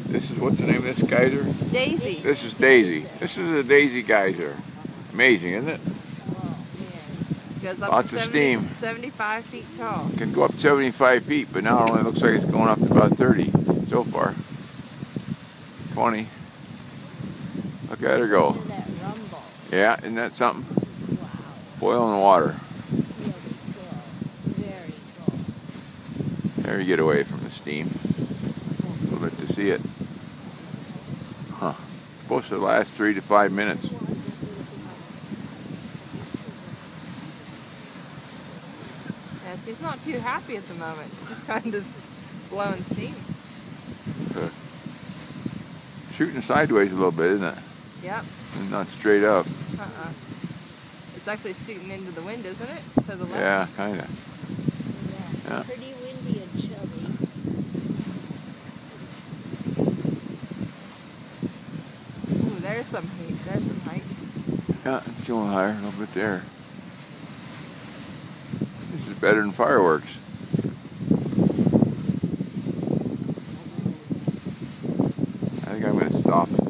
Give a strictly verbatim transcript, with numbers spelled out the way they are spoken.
This is, what's the name of this geyser? Daisy. This is Daisy. This is a Daisy geyser. Amazing, isn't it? Goes up Lots to of seventy, steam. seventy-five feet tall. Can go up seventy-five feet, but now it only looks like it's going up to about thirty so far. twenty. Look at her go. Yeah, isn't that something? Boiling water. There you get away from the steam. A little bit to see it. Huh. Supposed to last three to five minutes. Yeah, she's not too happy at the moment. She's kind of blowing steam. Uh, shooting sideways a little bit, isn't it? Yep. And not straight up. Uh-uh. It's actually shooting into the wind, isn't it? To the left. Yeah, kind of. Yeah. yeah. Pretty windy and chilly. Ooh, there's some heat. There's some height. Yeah, it's going higher a little bit there. This is better than fireworks. I think I'm going to stop.